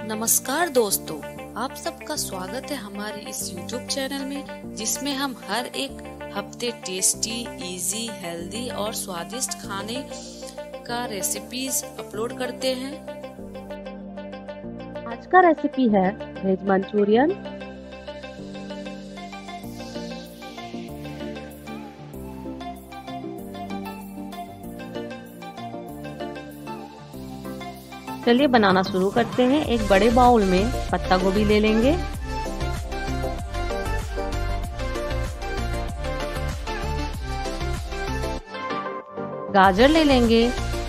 नमस्कार दोस्तों, आप सबका स्वागत है हमारे इस YouTube चैनल में, जिसमें हम हर एक हफ्ते टेस्टी, इजी, हेल्दी और स्वादिष्ट खाने का रेसिपीज अपलोड करते हैं। आज का रेसिपी है वेज मंचूरियन। चलिए बनाना शुरू करते हैं। एक बड़े बाउल में पत्ता गोभी ले लेंगे, गाजर ले लेंगे,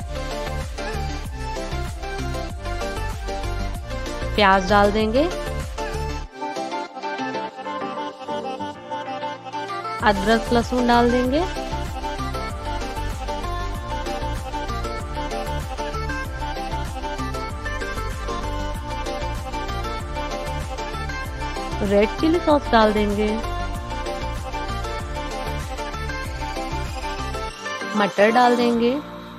प्याज डाल देंगे, अदरक लहसुन डाल देंगे, रेड चिली सॉस डाल देंगे, मटर डाल देंगे,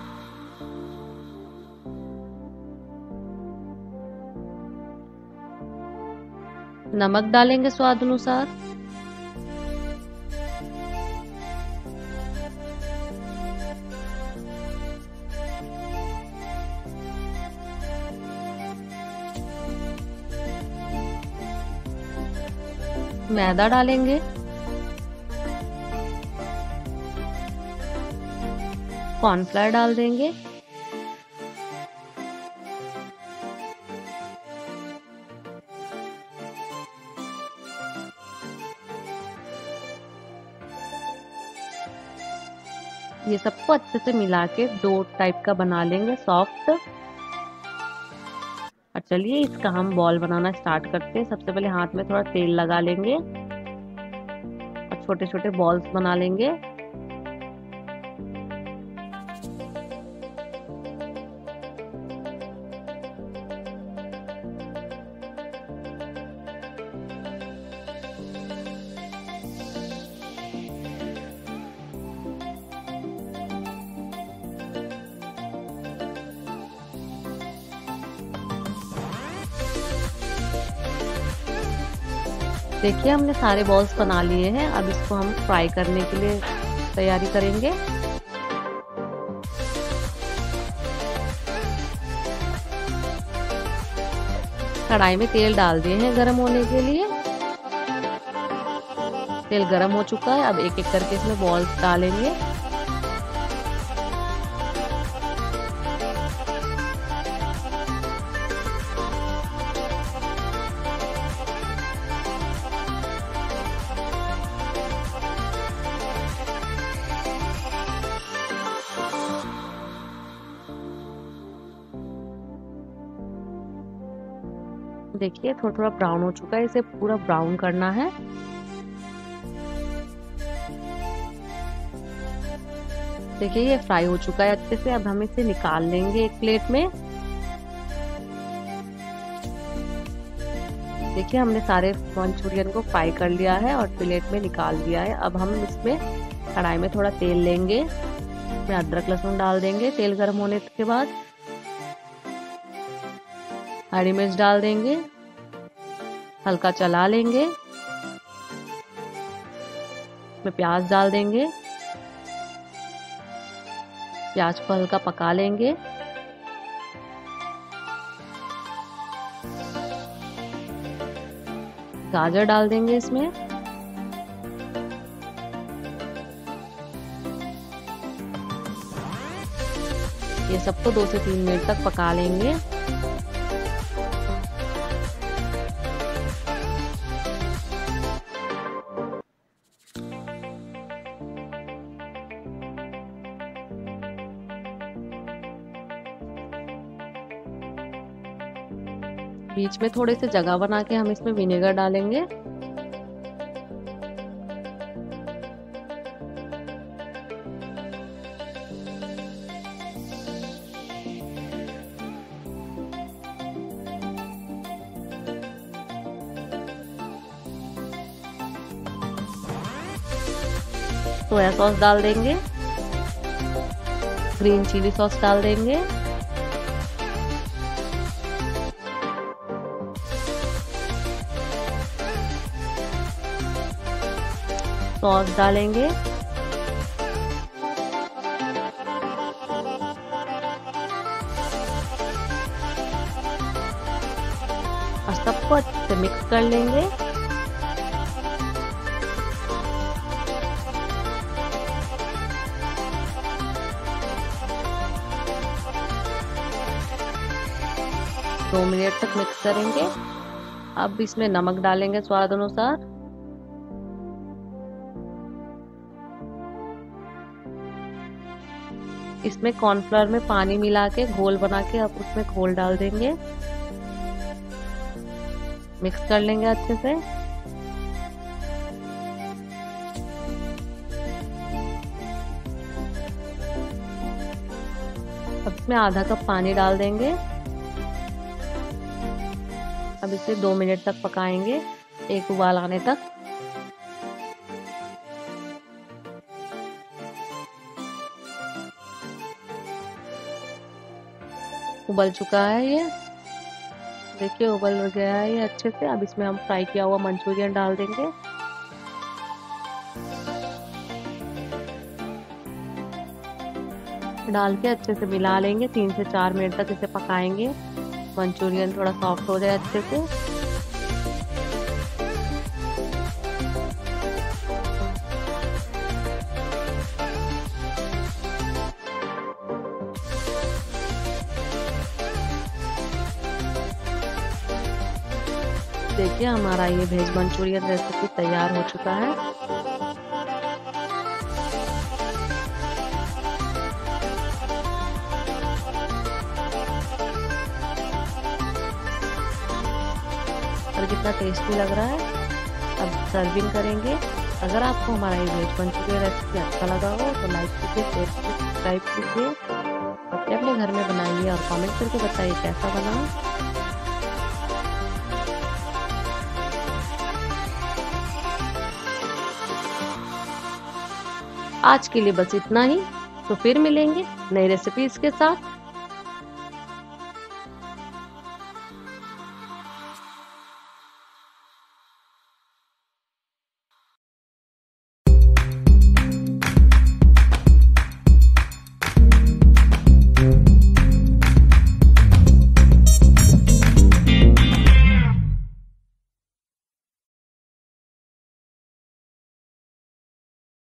नमक डालेंगे स्वाद अनुसार, मैदा डालेंगे, कॉर्नफ्लावर डाल देंगे, ये सबको अच्छे से मिला के डो टाइप का बना लेंगे, सॉफ्ट। और चलिए इसका हम बॉल बनाना स्टार्ट करते हैं। सबसे पहले हाथ में थोड़ा तेल लगा लेंगे और छोटे छोटे बॉल्स बना लेंगे। देखिए हमने सारे बॉल्स बना लिए हैं। अब इसको हम फ्राई करने के लिए तैयारी करेंगे। कढ़ाई में तेल डाल दिए हैं गरम होने के लिए। तेल गरम हो चुका है। अब एक एक करके इसमें बॉल्स डालेंगे। देखिए थोड़ा थोड़ा ब्राउन हो चुका है, इसे पूरा ब्राउन करना है। देखिए ये फ्राई हो चुका है अच्छे से। अब हम इसे निकाल लेंगे एक प्लेट में। देखिए हमने सारे मंचूरियन को फ्राई कर लिया है और प्लेट में निकाल दिया है। अब हम इसमें कढ़ाई में थोड़ा तेल लेंगे, इसमें अदरक लहसुन डाल देंगे। तेल गर्म होने के बाद हरी मिर्च डाल देंगे, हल्का चला लेंगे, इसमें प्याज डाल देंगे, प्याज को हल्का पका लेंगे। गाजर डाल देंगे इसमें, ये सबको 2 से 3 मिनट तक पका लेंगे। बीच में थोड़े से जगह बना के हम इसमें विनेगर डालेंगे। सोया सॉस डाल देंगे, ग्रीन चिली सॉस डाल देंगे, सॉस डालेंगे। और सबको अच्छे से मिक्स कर लेंगे। दो मिनट तक मिक्स करेंगे। अब इसमें नमक डालेंगे स्वाद अनुसार। इसमें कॉर्नफ्लोर में पानी मिला के घोल बना के अब उसमें घोल डाल देंगे। मिक्स कर लेंगे अच्छे से। अब इसमें आधा कप पानी डाल देंगे। अब इसे 2 मिनट तक पकाएंगे, एक उबाल आने तक। उबल चुका है ये, देखिए उबल गया है ये अच्छे से। अब इसमें हम फ्राई किया हुआ मंचूरियन डाल देंगे। डाल के अच्छे से मिला लेंगे। 3 से 4 मिनट तक इसे पकाएंगे, मंचूरियन थोड़ा सॉफ्ट हो जाए अच्छे से। देखिए हमारा ये वेज मंचूरियन रेसिपी तैयार हो चुका है। और कितना टेस्टी लग रहा है। अब सर्विंग करेंगे। अगर आपको हमारा ये वेज मंचूरियन रेसिपी अच्छा लगा हो तो लाइक कीजिए, शेयर कीजिए, सब्सक्राइब कीजिए। अपने घर में बनाइए और कमेंट करके बताइए कैसा बना। आज के लिए बस इतना ही, तो फिर मिलेंगे नई रेसिपीज के साथ।